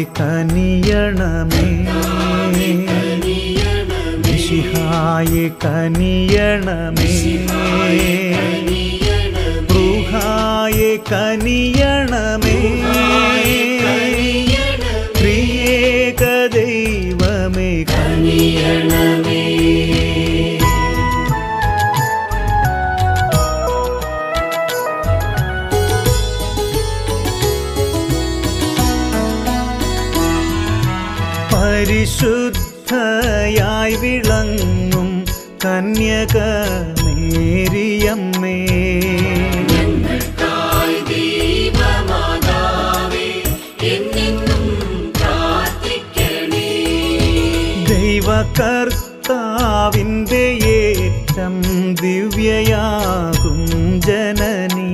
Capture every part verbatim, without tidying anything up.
കനിയണമേ മിശിഹായെ കനിയണമേ റുഹായെ കനിയണമേ ത്രിയേക ദൈവമേ കനിയണമേ പരിശുദ്ധയായി വിളങ്ങും കന്യക മേരിയമ്മേ ദൈവകർത്താവിൻ്റെ ഏറ്റം ദിവ്യയാകും ജനനീ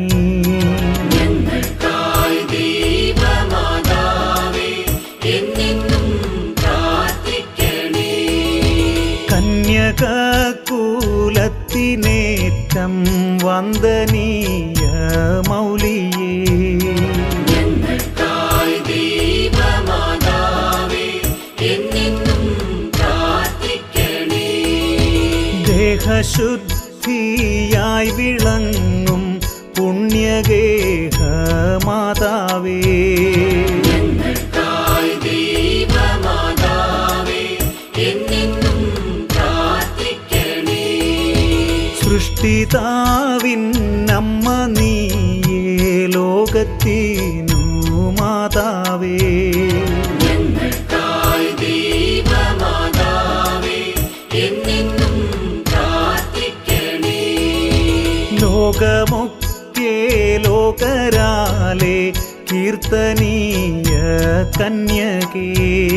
കന്യകകുലത്തിനേറ്റം വന്ദനീയ മൗലിയേ ദേഹശുദ്ധിയായി വിളങ്ങും പുണ്യഗേഹ മാതാവേ സൃഷ്ടിതാവിന്നമ്മ നീയേ ലോകത്തിനു മാതാവേ ലോകമൊക്കെ ലോകരാലെ കീർത്തനീയ കന്യകേ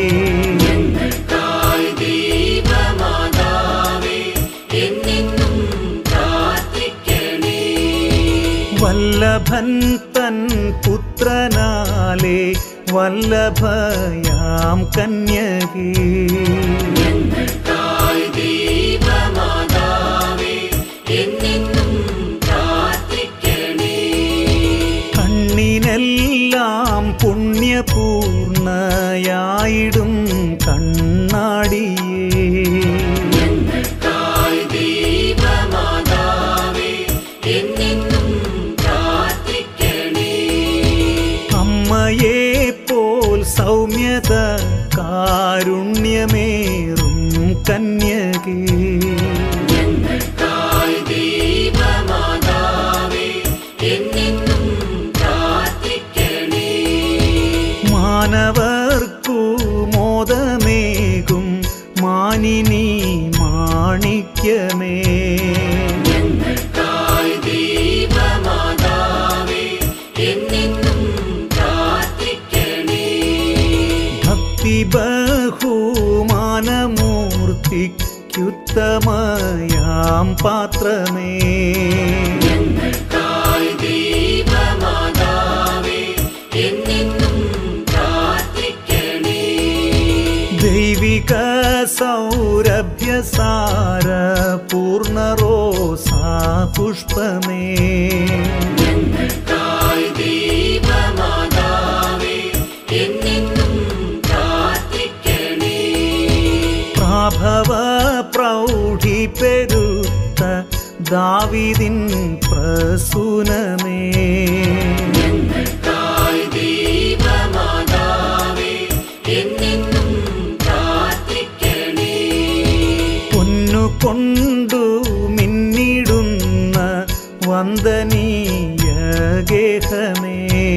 വല്ലഭൻ തൻ പുത്രനാലെ വല്ലഭയാം കന്യകേ കണ്ണിനെല്ലാം പുണ്യപൂർണയായിടും കണ്ണാടിയേ അമ്മയെ പോൽ സൗമ്യത കാരുണ്യമേറും കന്യകേ മാനവർക്കു മോദമേകും മാനിനി മാണിക്യമേ ഭക്തി ബഹുമാനമൂർത്തിക്കുത്തമയാം പാത്രമേ ദൈവിക സൗരഭ്യസാര പൂർണ്ണറോസാ പുഷ്പമേ പ്രാഭവ പ്രൗഢി പെരുത്ത ദാവീദിൻ പ്രസൂനമേ പൊന്നുകൊണ്ടു മിന്നിടുന്ന വന്ദനീയ ഗേഹമേ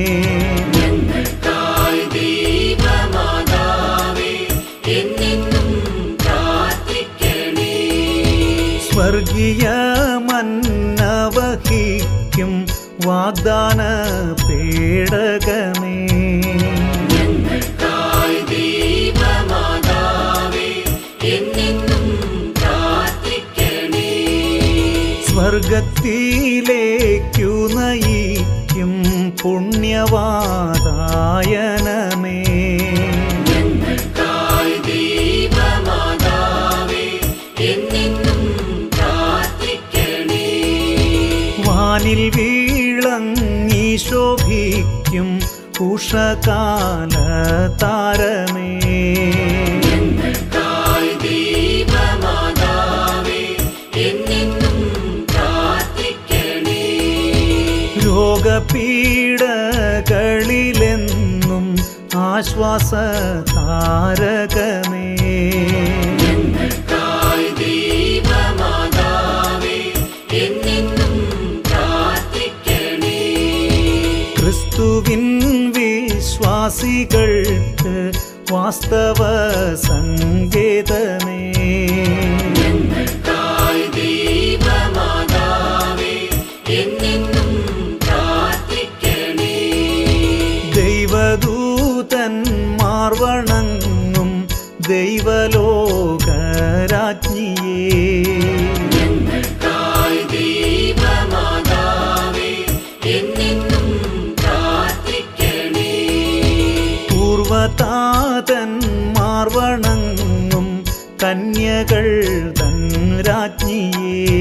സ്വർഗീയ മന്നവഹിക്കും വാഗ്ദാന പേടകമേ സ്വർഗത്തിലേക്കു നയിക്കും പുണ്യവാതായനമേ വാനിൽ വീളങ്ങി ശോഭിക്കും ഉഷകാല താര ആശ്വാസ താരകമേ ക്രിസ്തുവിൻ വിശ്വാസികൾക്ക് വാസ്തവ സങ്കേതമേ ദൈവദൂതന്മാർ വണങ്ങും ദൈവലോകരാജ്ഞിയേ പൂർവതാതന്മാർ വണങ്ങും കന്യകൾ തൻ രാജ്ഞിയേ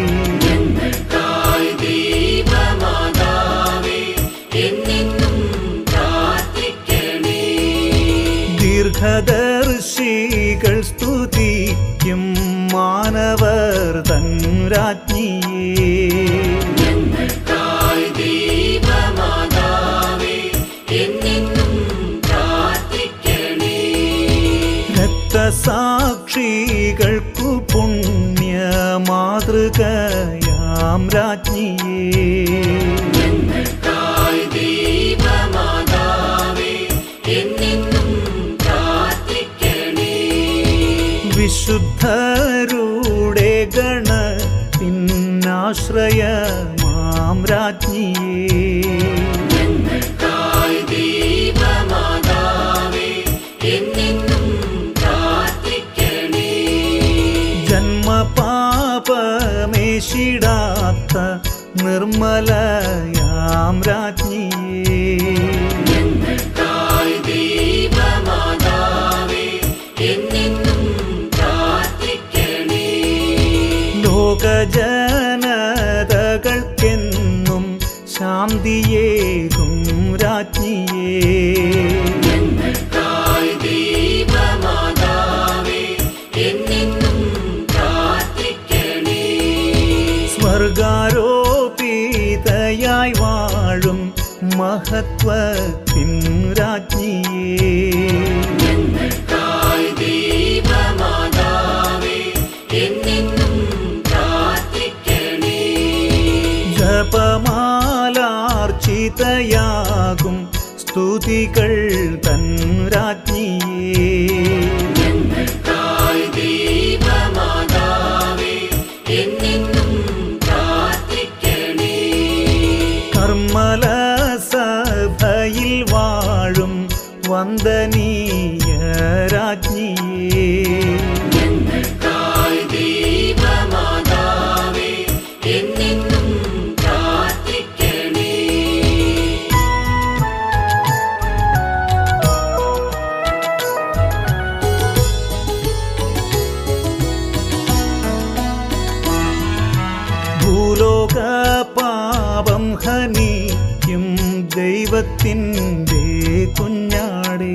ദീർഘദർശികൾ സ്തുതിക്കും മാനവർ തൻ രാജ്ഞിയേ രക്തസാക്ഷികൾക്കു പുണ്യ മാതൃകയാം രാജ്ഞിയേ വിശുദ്ധരുടെ ഗണത്തിനാശ്രയമാം രാജ്ഞിയേ ജന്മപാപമേശിടാത്ത നിർമ്മലയാം രാജ്ഞിയേ ലോകജനതകൾക്കെന്നും ശാന്തിയേകും രാജ്ഞിയേ സ്വർഗാരോപിതയായി വാഴും മഹത്വത്തിൻ രാജ്ഞിയേ ജപമാലാർച്ചിതയാകും സ്തുതികൾ തൻ രാജ്ഞിയേ കർമ്മല സഭയിൽ വാഴും വന്ദനീയ രാജ്ഞിയേ ഭൂലോക പാപം ഹനിക്കും ദൈവത്തിൻ്റെ കുഞ്ഞാടേ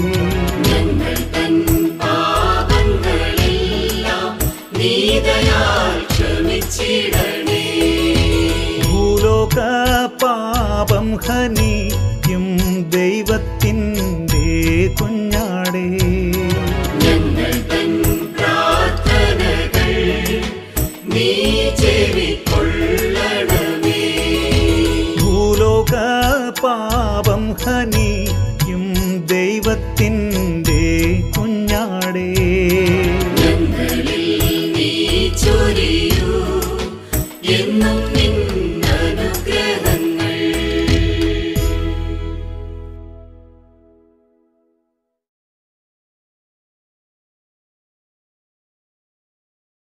ഭൂലോക പാപം ഹനിക്കും ദൈവത്തിൻ്റെ കുഞ്ഞാടേ ഭൂലോക പാപം ഹനിക്കും ദൈവത്തിൻ്റെ കുഞ്ഞാടേ എന്നും